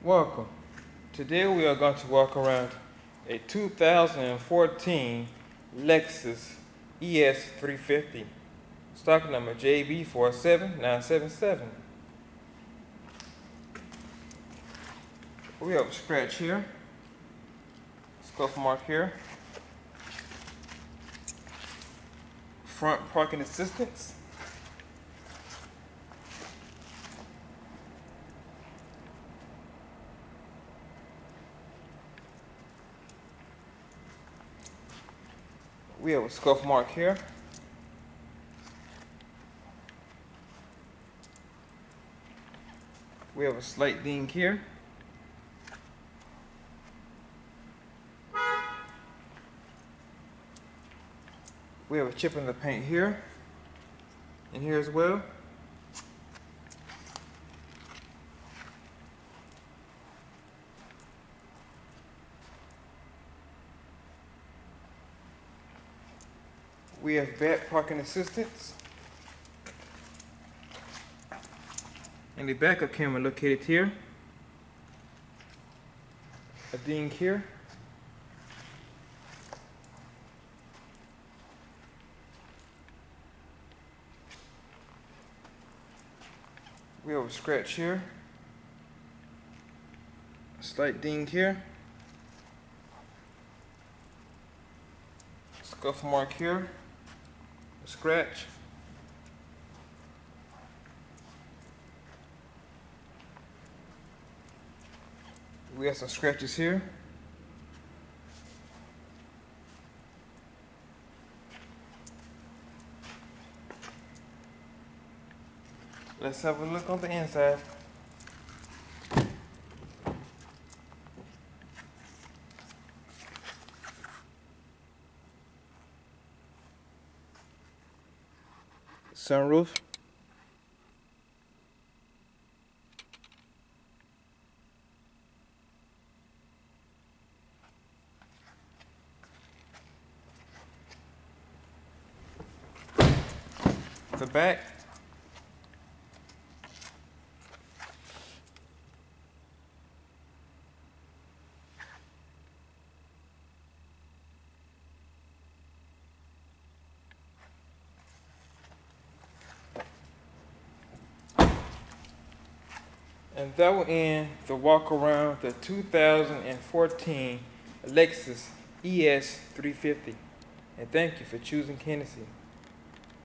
Welcome. Today we are going to walk around a 2014 Lexus ES350, stock number JB47977. We have a scratch here, scuff mark here, front parking assistance, we have a scuff mark here, we have a slight ding here, we have a chip in the paint here and here as well. We have back parking assistance. And the backup camera located here. A ding here. We have a scratch here. A slight ding here. Scuff mark here. A scratch. We have some scratches here. Let's have a look on the inside. Sunroof. The back. And that will end the walk around the 2014 Lexus ES350. And thank you for choosing Hennessy.